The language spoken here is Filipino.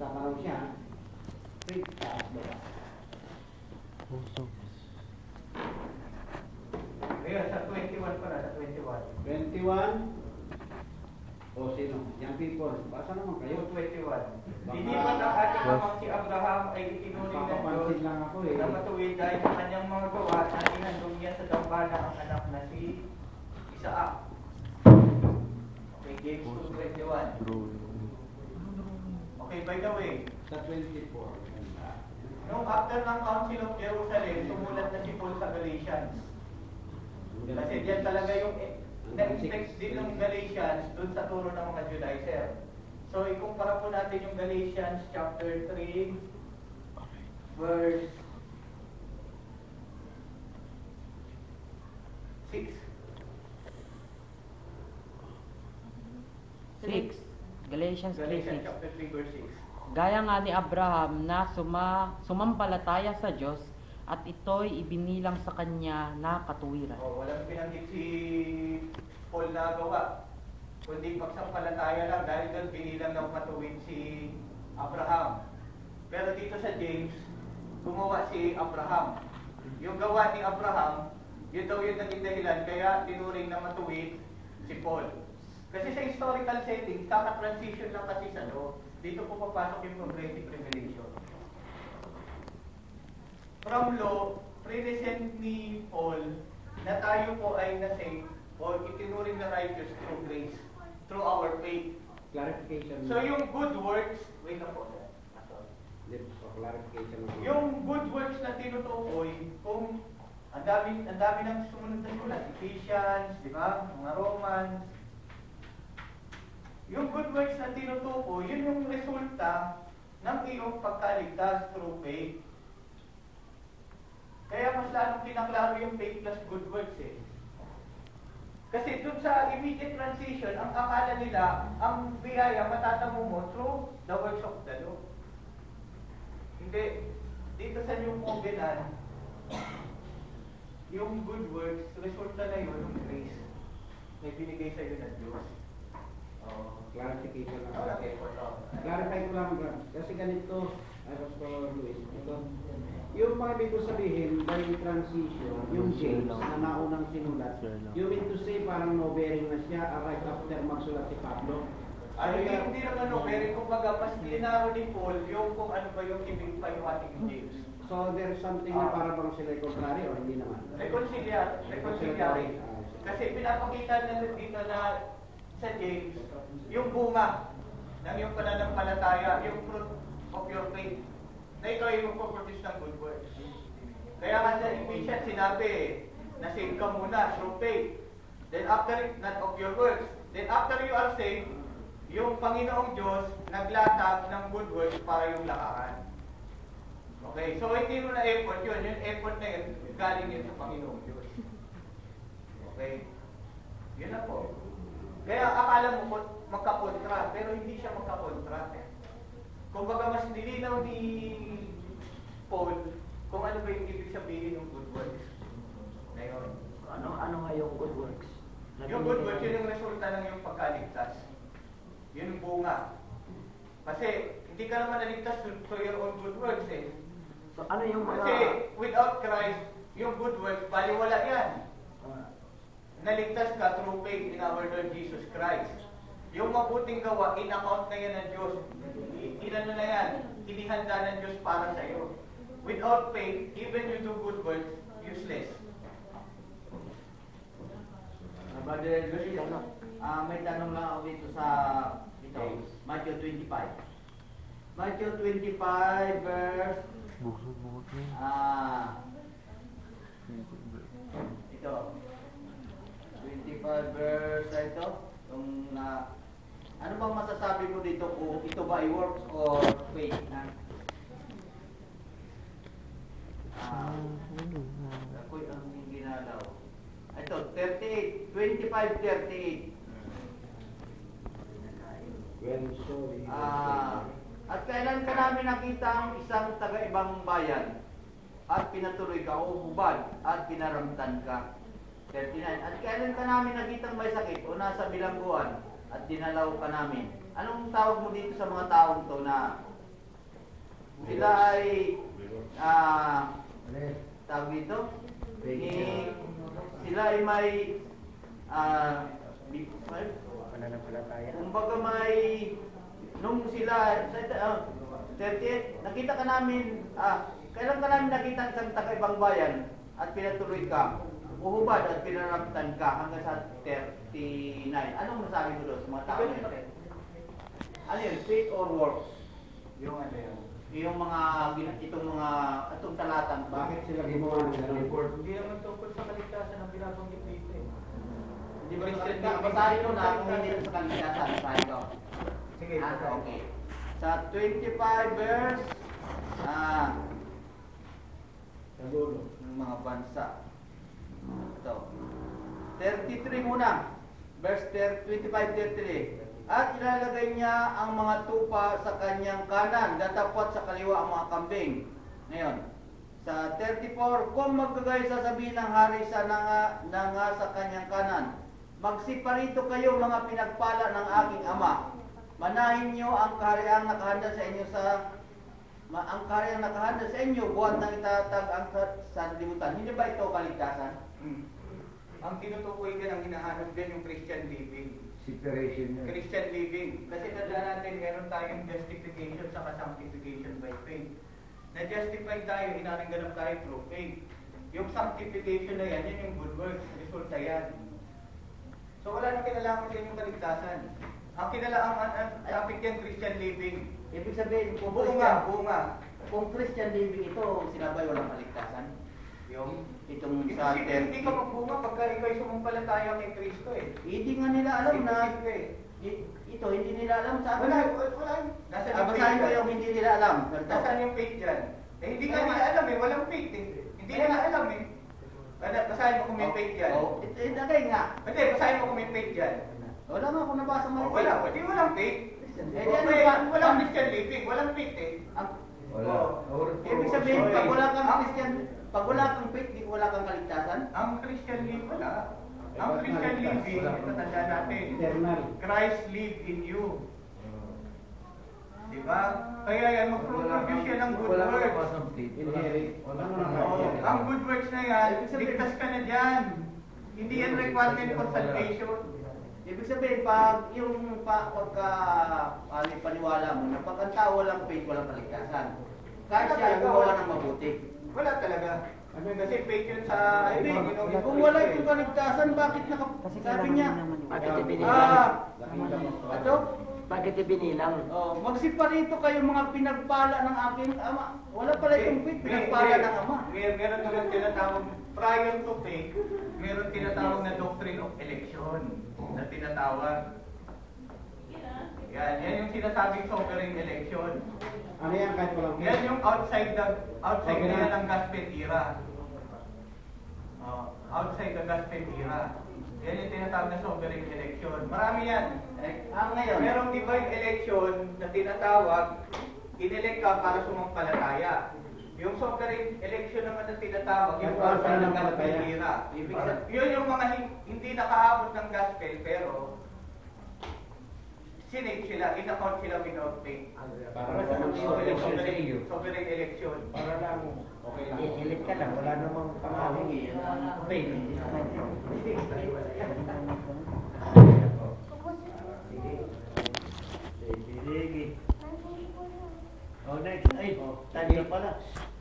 Kasama lang siya. Print, taas baba. Ngayon, sa 21 pala, sa 21. 21. O sino? Young people. Basa naman kayo. 21. Hindi ba ang ating amang si Abraham ay itinuring ng Diyos Papapansin lang ako eh. na matuwid dahil sa kanyang mga gawa na inandong niya sa dambana ang anak na si Isaac. Okay, James 2:21. Okay, by the way, Sa 24. nung after ng Council of Jerusalem, sumulat na si Paul sa Galatians. Kasi diyan talaga yung text din ng Galatians dun sa turo ng mga Judaizer. So, ikumpara po natin yung Galatians chapter 3, verse 6. 6. Galatians 3:6. Galatians chapter 3, verse 6. Gaya nga ni Abraham na sumampalataya sa Diyos at ito'y ibinilang sa kanya na katuwiran. Walang pinanggit si Paul na gawa, kundi pagsampalataya lang dahil doon binilang ng matuwid si Abraham. Pero dito sa James, gumawa si Abraham. Yung gawa ni Abraham, yun daw yung naging dahilan kaya tinuring na matuwid si Paul. Kasi sa historical setting, kaka-transition lang kasi sa law. Dito po papasok yung progressive revelation. From law, present ni Paul na tayo po ay na-save o itinuring na righteous through grace, through our faith. Clarification. So yung good works, wait na po. Clarification. Yung good works na tinutukoy, kung ang dami ng sumunod na sulat, Ephesians, di ba? Mga Romans. Yung good works na tinutukoy, yun yung resulta ng iyong pagkaligtas through faith. Kaya mas lalong pinaklaro yung faith plus good works eh. Kasi dun sa immediate transition, ang akala nila, ang biyaya matatamo mo through the works of the law. Hindi. Dito sa New Covenant, yung good works, resulta na yun ng grace. May binigay sa iyo ng Diyos. Clarification lang. Okay po ito. Clarify ko lang, Brad. Kasi ganito, Pastor Luis, ito. Yung mga ibig ko sabihin, by transition, yung James na naunang sinulat, you mean to say parang no-bearing na siya right after magsulat si Pablo? Hindi naman no-bearing. Kumbaga, mas linaro ni Paul yung kung ano ba yung ibig payuhating ni James. So there's something na para bang sila contrary o hindi naman? Reconciliatory. Kasi pinapakita na dito na sa James, yung bunga ng yung pananampalataya, yung fruit of your faith, na ito ay magpaproduce ng good works. Kaya nga sa Ephesians sinabi, na save ka muna through faith. Then after it, not of your works. Then after you are saved, yung Panginoong Diyos naglatag ng good works para yung lakaran. Okay, so hindi mo na effort yun. Yung effort na yun, galing yun sa Panginoong Diyos. Okay? Yun na po. Kaya akala mo magkakontra, pero hindi siya magkakontra. Kung baga mas nilinaw ni Paul kung ano ba yung ibig sabihin ng good works. Ngayon. Ano nga yung good works? Yung good works, yun yung resulta ng yung pagkaligtas. Yun yung bunga. Kasi hindi ka naman naligtas to your own good works eh. So ano yung mga... Kasi without Christ, yung good works, baliwala yan. Naligtas ka through faith in our Lord Jesus Christ. Yung mabuting gawa, in-account na yan ng Diyos. Inano na yan, inihanda ng Diyos para sa iyo. Without faith, even you do good works, useless. Brother Luis, may tanong lang ako dito sa Matthew 25. Matthew 25 verse ito. 25 verse ito. Ano bang masasabi mo dito kung ito ba ay works or faith? Ako'y ang ginalaw. Ito, 38. 25:38. At kailan ka namin nakita ang isang taga-ibang bayan at pinatuloy ka o hubad at pinaramtan ka? 39. At kailan ka namin nakitang may sakit o nasa bilangguan at dinalaw ka namin? Anong tawag mo dito sa mga taong to na Sila ay tawag dito, sila ay may kumbaga may nung sila 38, nakita ka namin kailan ka namin nakita ang isang taga-ibang bayan at pinatuloy ka, uhubad at pinaramtan ka hanggang sa 39. Anong masabi mo doon sa mga tao natin? Ano yun? Faith or works? Yung ano yun? Yung mga, itong talatan. Bakit sila gumawa ng report? Hindi naman tungkol sa kaligtasan ang binabanggit dito eh. Hindi ba basahin mo na kung hindi sa kaligtasan? Basahin ko. Sige, Okay. Sa 25 verse, Sa dulo. ng mga bansa. Ito. 33 muna. Verse 25-33. At ilalagay niya ang mga tupa sa kanyang kanan, datapwat sa kaliwa ang mga kambing. Ngayon, sa 34, kung magkagay sasabihin ng hari sa nanga sa kanyang kanan, magsiparito kayo mga pinagpala ng aking ama. Manahin niyo ang kahariang nakahanda sa inyo ang kahariang nakahanda sa inyo, buwan ng itatag ang sanlibutan. Hindi ba ito kaligtasan? Ang tinutukoy din, ang hinahanap din yung Christian living. Separation yun. Christian living. Kasi tandaan natin, meron tayong justification sa sanctification by faith. Na-justify tayo, inaranganap tayo through faith. Yung sanctification na yan, yun yung good works. Resulta yan. So wala nang kinalaman din yung kaligtasan. Ang topic yan, Christian living. Ibig sabihin, Bunga. kung Christian living ito, sinabay walang kaligtasan. Yung Itong Hindi sa hindi ka magbunga pagka ikaw ay sumampalataya kay Kristo eh. Hindi nga nila alam na Imposible. ito, hindi nila alam. Sabi Wala. Nasaan yung basahin ko faith yung hindi nila alam. dyan? Nasaan yung faith dyan? Eh hindi ka nila alam eh, walang faith eh. Hindi nila alam eh. Basahin mo kung may faith dyan. Lagay nga. Hindi, basahin mo kung may faith dyan. Wala nga akong nabasa mo. Wala, hindi walang faith. Eh, di ano ba? Walang Christian living, walang faith eh. Ibig sabihin, pag wala kang Christian, pag wala kang faith, wala kang kaligtasan. Ang Christian living wala. Ang Christian living, ito tandaan natin. Eternal. Christ live in you. Diba? Kaya yan, mag-produce yan ng good works. Inherit. Wala mo nang Ang good works na yan, ligtas ka na dyan. Hindi yan requirement for salvation. Ibig sabihin, pag yung pagka paniwala mo, na pag ang tao walang faith, walang kaligtasan. Kahit siya gumawa ng mabuti. Wala talaga. Kasi fake yun sa Kung wala yung kaligtasan, bakit sabi niya? Bakit ibinilang? Ato? Bakit ibinilang? Magsiparito kayo mga pinagpala ng aking ama. Wala pala itong faith, pinagpala ng ama. Meron naman tinatawag, prior to faith, meron tinatawag na doctrine of election na tinatawag. Yan yung sinasabing sovereign election. Ano yan kahit walang Yan yung outside nila ng gospel era. Outside the gospel era. Yan yung tinatawag na sovereign election. Marami yan. Ngayon, Merong divine election na tinatawag, inelect ka para sumampalataya. Yung sovereign election naman na tinatawag, yung outside ng gospel era. Yun yung mga hindi nakaabot ng gospel, pero sinake sila, in-account sila without faith. Para lang Sovereign election. Para lang okay lang. Ilit ka lang, wala namang pangalan. Faith. Sige. Oh, next. Ay, tayo pala.